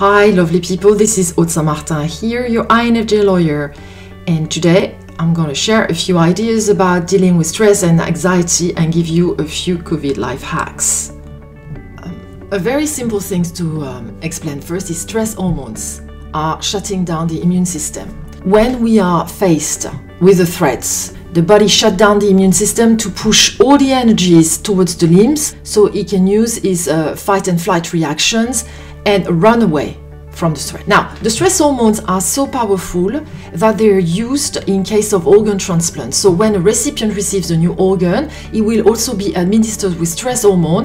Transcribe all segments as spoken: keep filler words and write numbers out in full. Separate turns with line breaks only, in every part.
Hi lovely people, this is Aude Saint-Martin here, your I N F J lawyer, and today I'm going to share a few ideas about dealing with stress and anxiety and give you a few COVID life hacks. Um, a very simple thing to um, explain first is stress hormones are shutting down the immune system. When we are faced with the threats, the body shuts down the immune system to push all the energies towards the limbs so it can use its uh, fight and flight reactions and run away from the threat. Now, the stress hormones are so powerful that they're used in case of organ transplant. So when a recipient receives a new organ, it will also be administered with stress hormone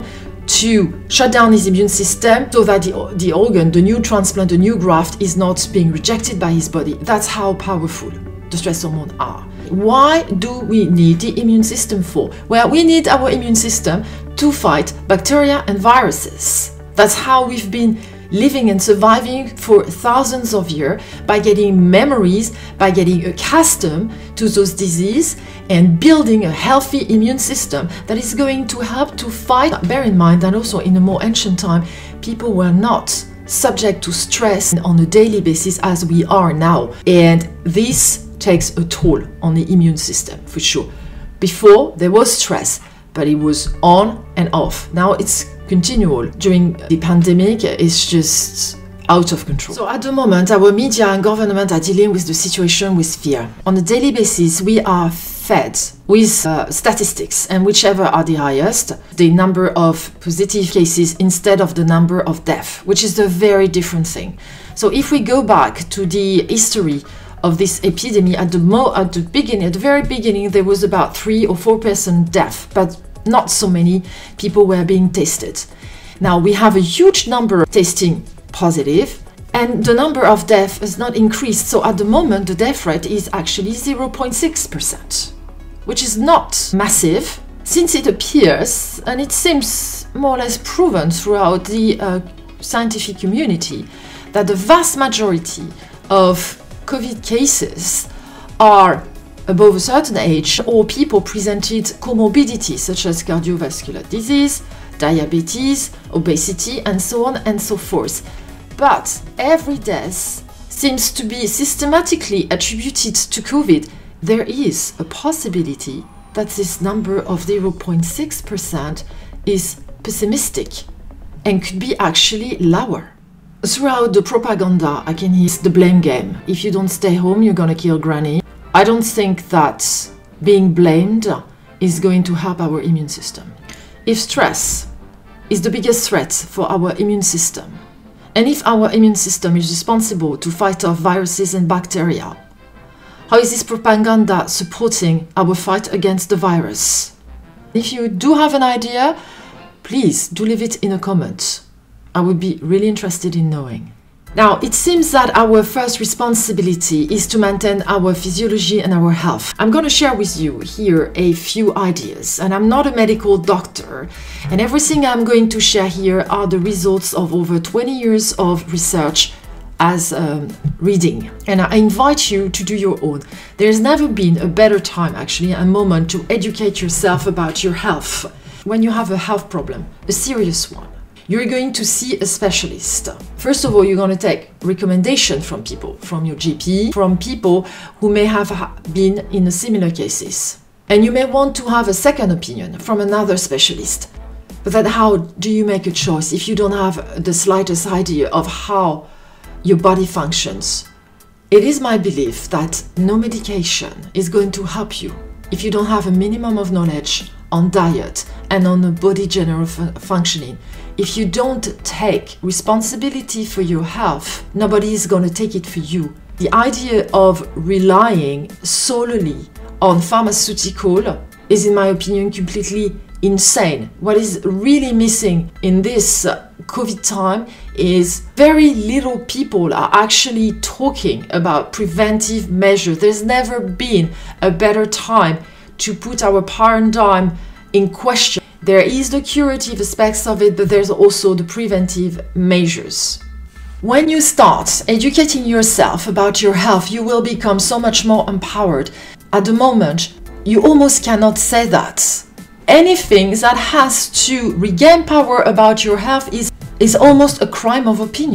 to shut down his immune system so that the, the organ, the new transplant, the new graft is not being rejected by his body. That's how powerful the stress hormones are. Why do we need the immune system for? Well, we need our immune system to fight bacteria and viruses. That's how we've been living and surviving for thousands of years, by getting memories, by getting accustomed to those diseases and building a healthy immune system that is going to help to fight. Bear in mind that also in a more ancient time, people were not subject to stress on a daily basis as we are now. And this takes a toll on the immune system for sure. Before there was stress, but it was on and off. Now it's continual. During the pandemic, it's just out of control. So at the moment, our media and government are dealing with the situation with fear. On a daily basis, we are fed with uh, statistics, and whichever are the highest, the number of positive cases instead of the number of deaths, which is a very different thing. So if we go back to the history of this epidemic, at the mo at the beginning, at the very beginning, there was about three or four percent death, but not so many people were being tested. Now we have a huge number of testing positive, and the number of deaths has not increased. So at the moment, the death rate is actually zero point six percent, which is not massive, since it appears, and it seems more or less proven throughout the uh, scientific community, that the vast majority of COVID cases are above a certain age, or people presented comorbidities such as cardiovascular disease, diabetes, obesity, and so on and so forth. But every death seems to be systematically attributed to COVID. There is a possibility that this number of zero point six percent is pessimistic and could be actually lower. Throughout the propaganda, I can hear the blame game. If you don't stay home, you're gonna kill granny. I don't think that being blamed is going to help our immune system. If stress is the biggest threat for our immune system, and if our immune system is responsible to fight off viruses and bacteria, how is this propaganda supporting our fight against the virus? If you do have an idea, please do leave it in a comment. I would be really interested in knowing. Now, it seems that our first responsibility is to maintain our physiology and our health. I'm going to share with you here a few ideas, and I'm not a medical doctor, and everything I'm going to share here are the results of over twenty years of research as um, reading, and I invite you to do your own. There's never been a better time, actually, a moment to educate yourself about your health. When you have a health problem, a serious one, you're going to see a specialist. First of all, you're going to take recommendation from people, from your G P, from people who may have been in similar cases. And you may want to have a second opinion from another specialist. But then how do you make a choice if you don't have the slightest idea of how your body functions? It is my belief that no medication is going to help you if you don't have a minimum of knowledge on diet and on the body general fun functioning. If you don't take responsibility for your health, nobody is going to take it for you. The idea of relying solely on pharmaceutical is, in my opinion, completely insane. What is really missing in this uh, COVID time is very little people are actually talking about preventive measures. There's never been a better time to put our paradigm in question. There is the curative aspects of it, but there's also the preventive measures. When you start educating yourself about your health, you will become so much more empowered. At the moment, you almost cannot say that. Anything that has to regain power about your health is, is almost a crime of opinion.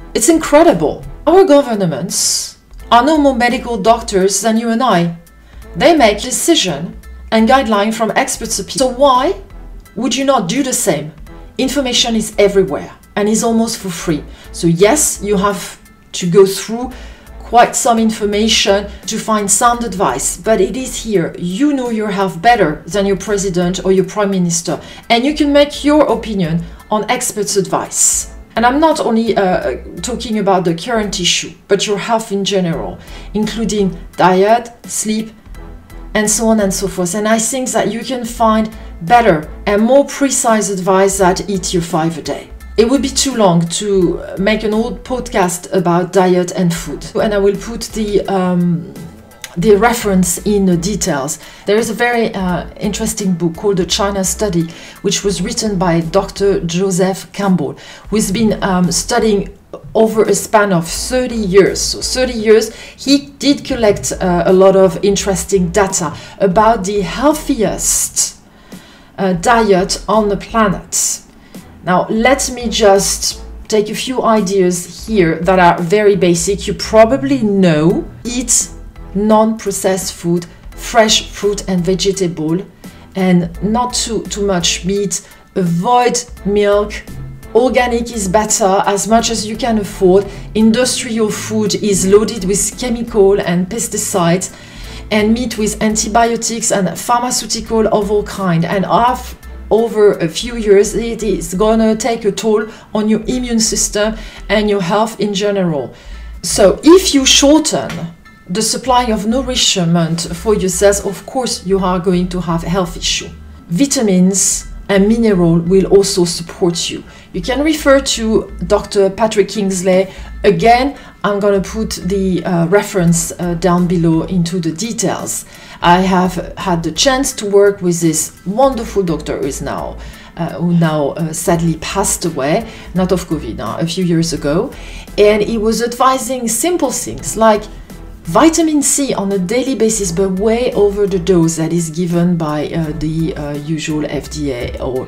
It's incredible. Our governments are no more medical doctors than you and I. They make decisions and guidelines from experts' opinions. So why would you not do the same? Information is everywhere and is almost for free. So yes, you have to go through quite some information to find sound advice, but it is here. You know your health better than your president or your prime minister, and you can make your opinion on experts' advice. And I'm not only uh, talking about the current issue, but your health in general, including diet, sleep, and so on and so forth. And I think that you can find better and more precise advice that eat your five a day. It would be too long to make an old podcast about diet and food, and I will put the um, the reference in the details. There is a very uh, interesting book called The China Study, which was written by Doctor Joseph Campbell, who's been um, studying over a span of thirty years. So thirty years, he did collect uh, a lot of interesting data about the healthiest uh, diet on the planet. Now, let me just take a few ideas here that are very basic. You probably know: eat non-processed food, fresh fruit and vegetable, and not too, too much meat. Avoid milk. Organic is better as much as you can afford. Industrial food is loaded with chemical and pesticides, and meat with antibiotics and pharmaceutical of all kind. And off over a few years, it is gonna take a toll on your immune system and your health in general. So if you shorten the supply of nourishment for your cells, of course you are going to have health issue. Vitamins and mineral will also support you. You can refer to Doctor Patrick Kingsley. Again, I'm gonna put the uh, reference uh, down below into the details. I have had the chance to work with this wonderful doctor who is now, uh, who now uh, sadly passed away, not of COVID, uh, a few years ago. And he was advising simple things like vitamin C on a daily basis, but way over the dose that is given by uh, the uh, usual F D A or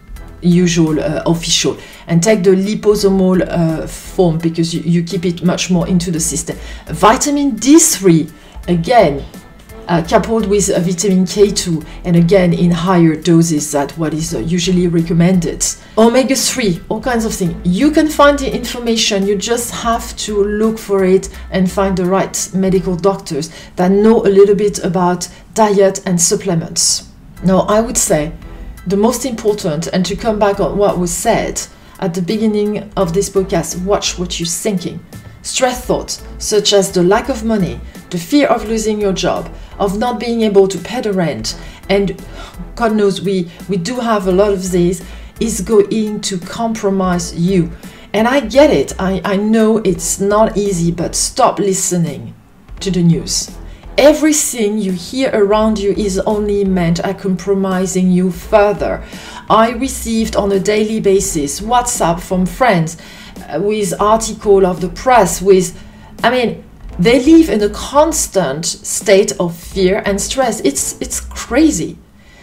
usual uh, official, and take the liposomal uh, form because you, you keep it much more into the system. Vitamin D three, again, uh, coupled with uh, vitamin K two, and again in higher doses than what is uh, usually recommended. Omega three, all kinds of things. You can find the information, you just have to look for it and find the right medical doctors that know a little bit about diet and supplements. Now, I would say the most important, and to come back on what was said at the beginning of this podcast, watch what you're thinking. Stress thoughts, such as the lack of money, the fear of losing your job, of not being able to pay the rent, and God knows we, we do have a lot of these, is going to compromise you. And I get it, I, I know it's not easy, but stop listening to the news. Everything you hear around you is only meant at compromising you further. I received on a daily basis WhatsApp from friends uh, with article of the press with, I mean, they live in a constant state of fear and stress. It's, it's crazy.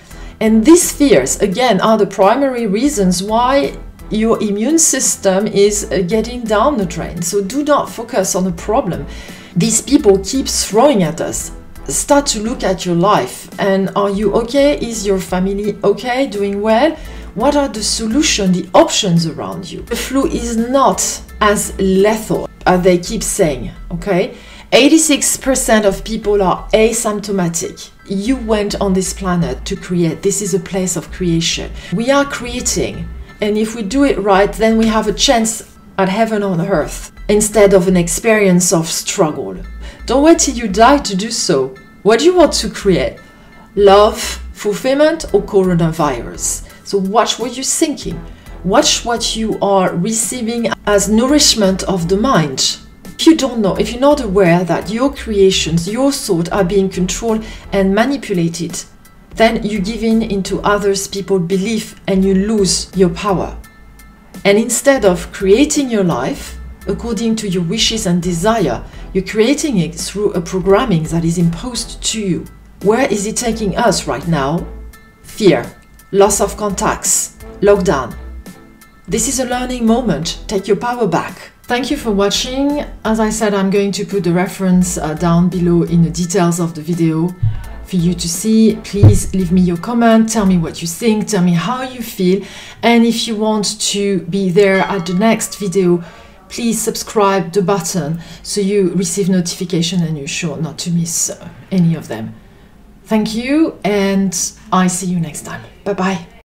And these fears, again, are the primary reasons why your immune system is uh, getting down the drain. So do not focus on the problem these people keep throwing at us. Start to look at your life, and are you okay? Is your family okay, doing well? What are the solutions, the options around you? The flu is not as lethal as they keep saying, okay? eighty-six percent of people are asymptomatic. You went on this planet to create. This is a place of creation. We are creating, and if we do it right, then we have a chance at heaven on earth, instead of an experience of struggle. Don't wait till you die to do so. What do you want to create? Love, fulfillment, or coronavirus? So watch what you're thinking. Watch what you are receiving as nourishment of the mind. If you don't know, if you're not aware that your creations, your thoughts are being controlled and manipulated, then you give in into others people's belief and you lose your power. And instead of creating your life according to your wishes and desire, you're creating it through a programming that is imposed to you. Where is it taking us right now? Fear, loss of contacts, lockdown. This is a learning moment. Take your power back. Thank you for watching. As I said, I'm going to put the reference uh, down below in the details of the video for you to see. Please leave me your comment, tell me what you think, tell me how you feel, and if you want to be there at the next video, please subscribe the button so you receive notification and you're sure not to miss uh, any of them. Thank you, and I see you next time. Bye bye.